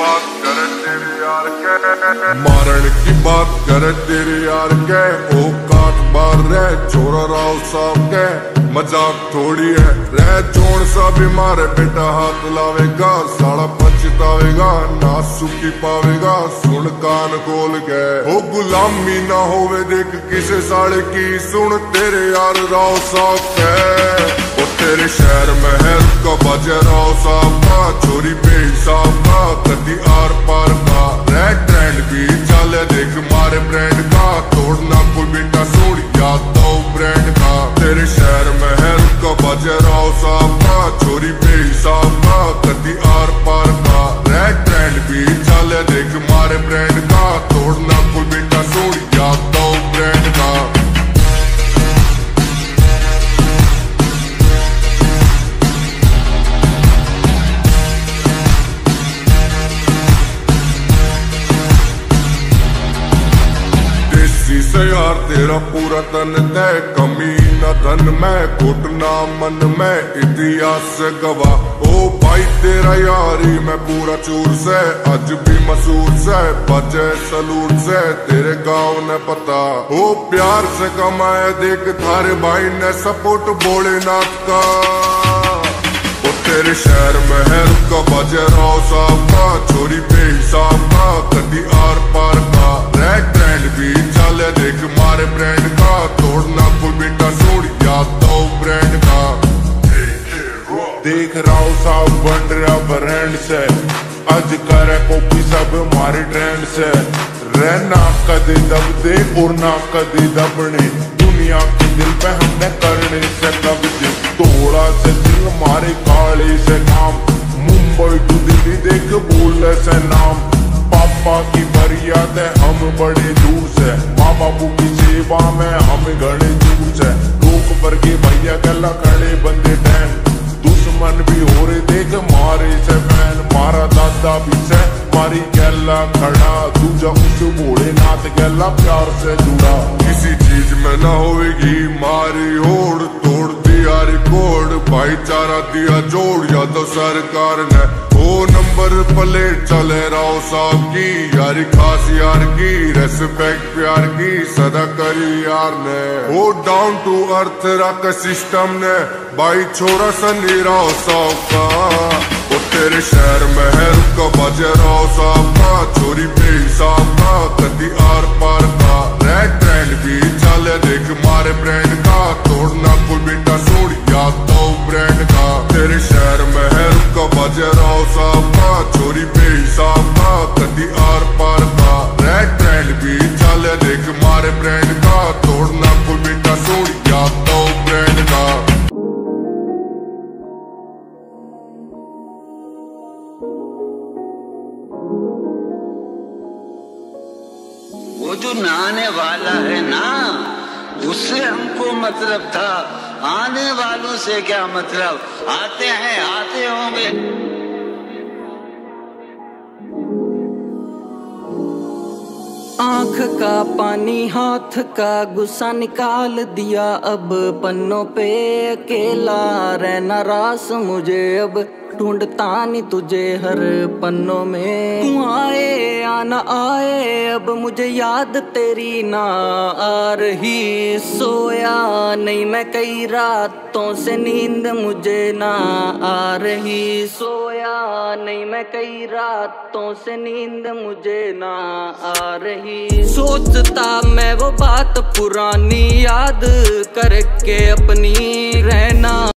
बात करे तेरे यार के, मारन की बात करे तेरे यार के। औकात बार रहे छोरा राव साहब के, मजाक थोड़ी है रह जोड़ सा भी मारे बेटा हाथ लावेगा, साला पछतावेगा ना सुखी पावेगा। सुन कान खोल के हो गुलामी ना होवे देख किसे साले की, सुन तेरे यार राव साहब के। वो तेरे शहर में है उसका बाजा राव साहब का, चोरी बेहिसाब का कदी आर पार का। रेड ट्रेंड भी चले देख मारे ब्रांड का, तोड़ना कोई बेटा सुन याद दो ब्रांड का। तेरे शहर में है उसका बाजा राव साहब का, चोरी बेहिसाब का कदी आर पार का। रेड ट्रेंड भी चले देख मारे ब्रांड का, तोड़ना कोई बेटा सुन याद दो ब्रांड का। से यार तेरा पूरा तन तय, कमी न धन में घुटना मन में इतिहास से गवाह। ओ भाई तेरा यारी मैं पूरा चूर से, आज भी मसूर से बजे सलूट से तेरे गांव ने पता। ओ प्यार से कमाए देख थारे भाई ने सपोर्ट भोलेनाथ का। ओ तेरे शहर में है उसका बजे राव साहब का, चोरी बेहिसाब का कदी आर पार का। रेड ट्रेंड भी चले देख मारे ब्रांड का, तोड़ना कोई बेटा सुन याद दो ब्रांड का। देख राव साहब बन रहा ब्रांड से, आज करे कॉपी सब हमारे ट्रेंड से। रहना कदे दब दे और ना कदे दबने, दुनिया के दिल पे हमने करने से कब्जे। तोड़ा से दिल मारे काले से काम, मुंबई टू दिल्ली देख बोले से नाम। पापा की फरियाद है हम बड़े दूर से, माँ बापू की सेवा में हम घड़े दूर से। लोक पर के भैया गला खड़े बंदे टैन, दुश्मन भी हो रहे देख मारे से फैन। मारा दादा भी से मारी गला खड़ा, दूजा उस भोलेनाथ गला प्यार से जुड़ा। किसी चीज में ना होगी मारी होड़, तोड़ दिया रिकॉर्ड भाईचारा दिया जोड़। या तो सरकार ने ओ नंबर प्लेट चले राव साहब की, यारी खास यार की रेस्पेक्ट प्यार की सदा करी यार ने। ओ डाउन टू अर्थ रख सिस्टम ने भाई छोरा सनी राव साहब का। ओ तेरे शहर में है उसका बाजा राव साहब का, चोरी बेहिसाब का कदी आर पार का। रेड ट्रेंड भी चले देख मारे ब्रांड का, तोड़ना कोई बेटा सुन याद दो ब्रांड का। तेरे शहर में है उसका बाजा राव साहब का, चोरी बेहिसाब का कदी आर पार का। रेड ट्रेंड भी चले देख मारे ब्रांड का, तोड़ना कोई बेटा सुन याद दो ब्रांड का। वो जो नहाने वाला है ना, उससे हमको मतलब था, आने वालों से क्या मतलब। आते हैं आते होंगे। आँख का पानी हाथ का गुस्सा निकाल दिया, अब पन्नों पे अकेला रहना रास मुझे। अब ढूंढता नहीं तुझे हर पन्नों में, तू आए आना आए अब मुझे याद तेरी ना आ रही। सोया नहीं मैं कई रातों से नींद मुझे ना आ रही। सोया नहीं मैं कई रातों से नींद मुझे ना आ रही। सोचता मैं वो बात पुरानी याद करके अपनी रहना।